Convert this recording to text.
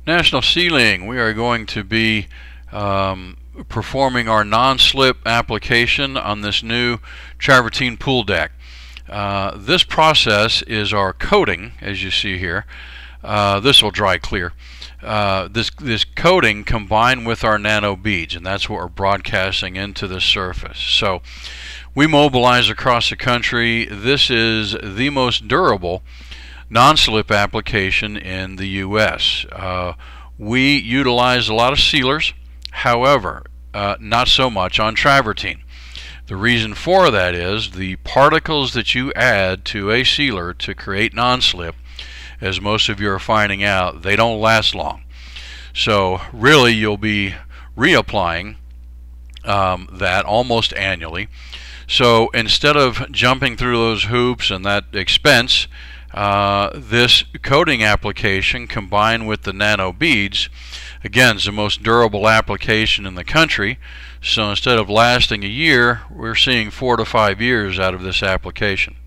National Sealing, we are going to be performing our non-slip application on this new Travertine pool deck. This process is our coating, as you see here. This will dry clear. This coating combined with our nano beads, and that's what we're broadcasting into the surface. So we mobilize across the country. This is the most durable non-slip application in the U.S. We utilize a lot of sealers, however, not so much on Travertine. The reason for that is the particles that you add to a sealer to create non-slip, as most of you are finding out, they don't last long. So really you'll be reapplying that almost annually. So instead of jumping through those hoops and that expense, this coating application combined with the nano beads, again, is the most durable application in the country. So instead of lasting a year, we're seeing 4 to 5 years out of this application.